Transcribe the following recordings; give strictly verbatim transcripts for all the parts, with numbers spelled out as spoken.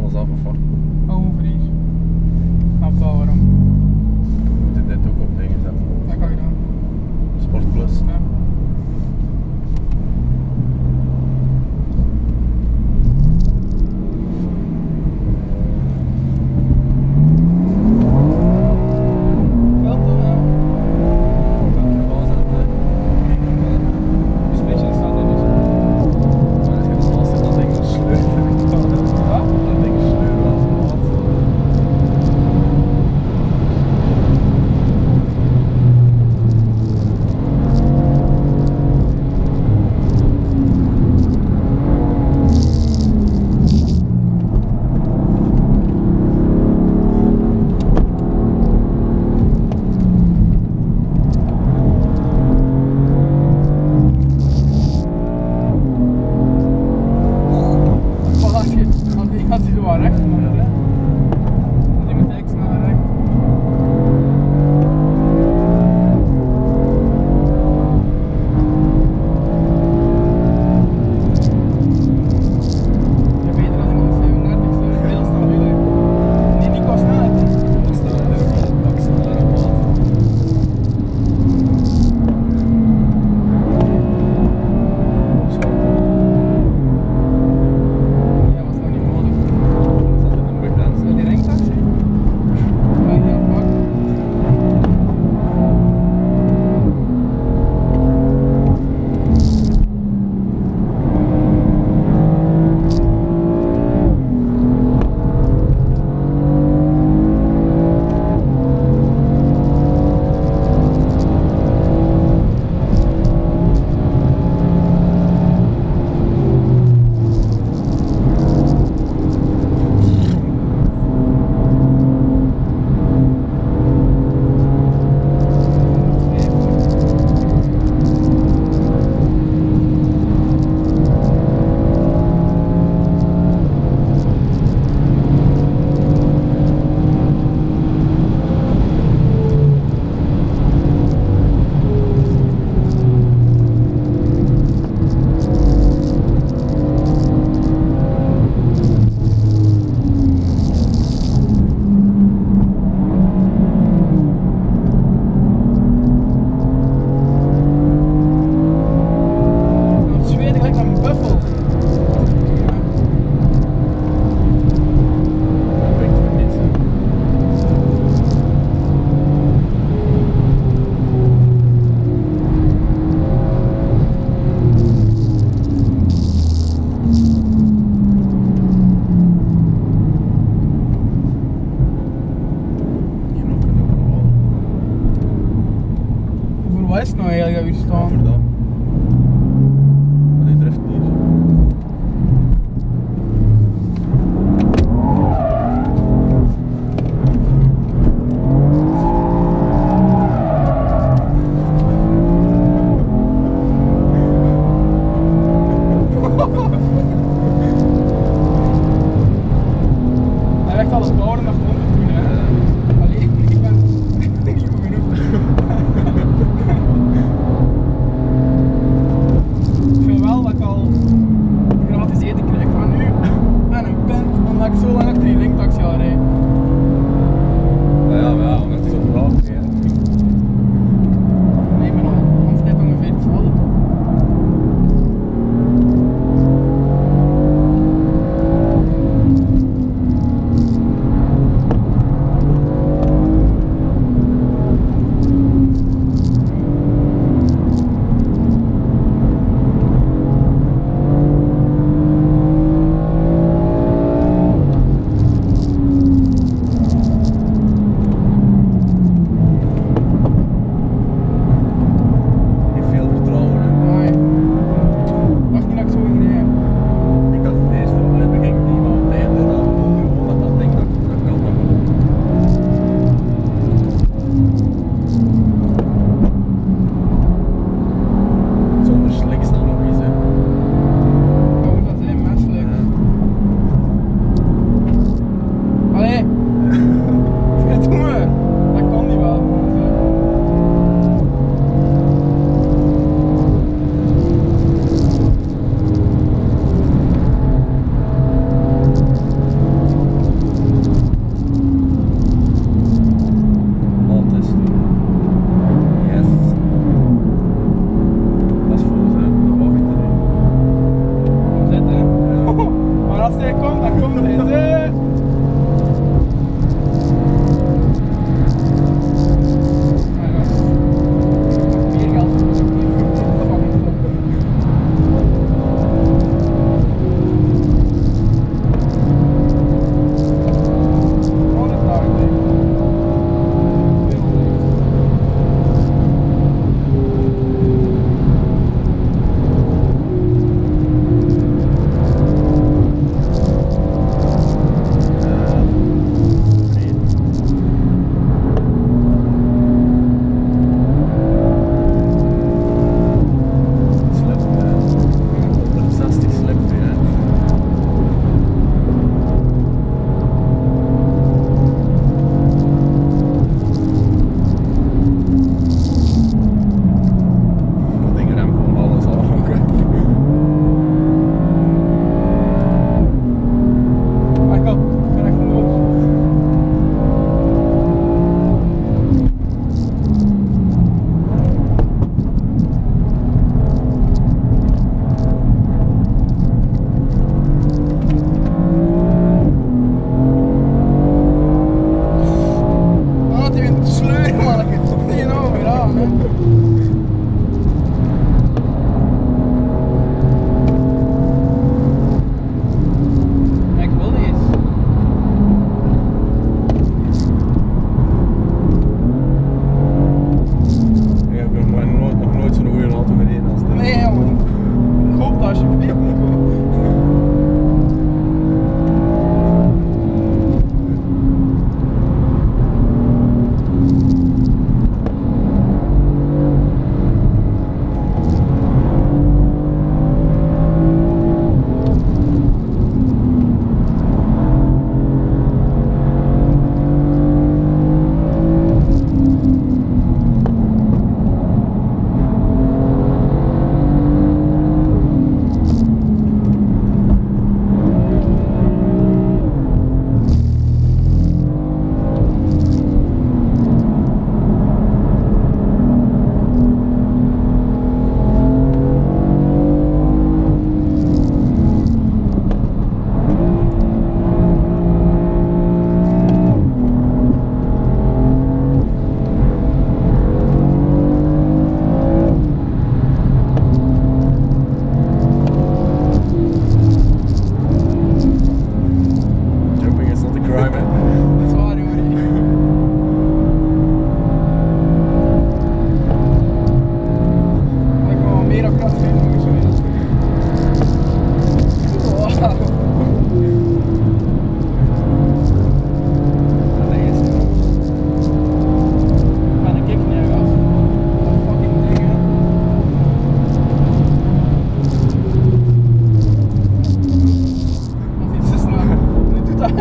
alles af of wat? Oh, over hier. Snap wel waarom. Moet je dit ook op dingen zetten? Dat kan je doen. Sport Plus. Ja. Wat is het nou eigenlijk dat we hier staan? Over dat. Maar die drift niet. Hij legt alles bouwen naar gewoon te doen, hè. Alleen, ik ben niet goed genoeg. Ik vind wel dat ik al gratis eten krijg van nu en een pint omdat ik zo lang achter die linktaxi al rijd. Ja, ja, ja, omdat het is op vraag. Ja. Nee, maar ons dit ongeveer hetzelfde toch?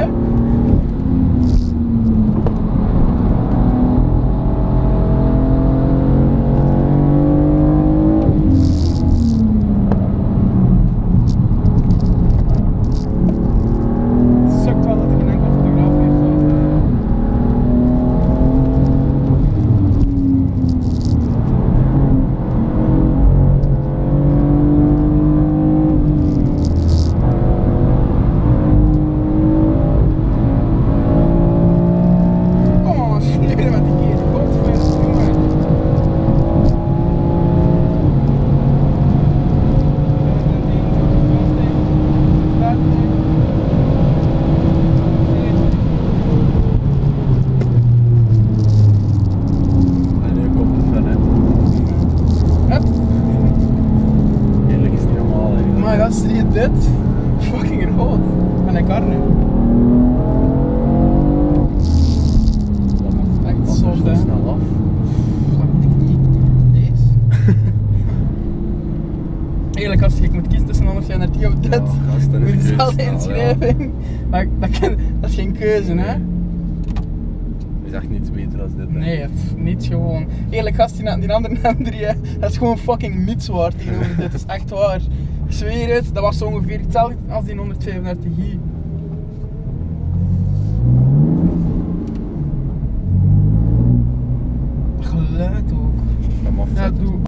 Dit fucking rood. En ik kar nu. Dat is echt soft, hè? Snel af. Dat weet ik niet. Deze? Eigenlijk als je ik moet kiezen tussen honderd vijfendertig of dit, Ja, gast, dat is moet je een zelf keuze, inschrijven. Maar dat, kan, dat is geen keuze, hè? Is echt niets beter dan dit. Hè? Nee, pff, niet gewoon. Eerlijk gast, die, die andere M drie, hè, dat is gewoon fucking niets waard tegenover dit. Dat is echt waar. Ik zweer het, dat was zo ongeveer hetzelfde als die honderdvijfendertig i.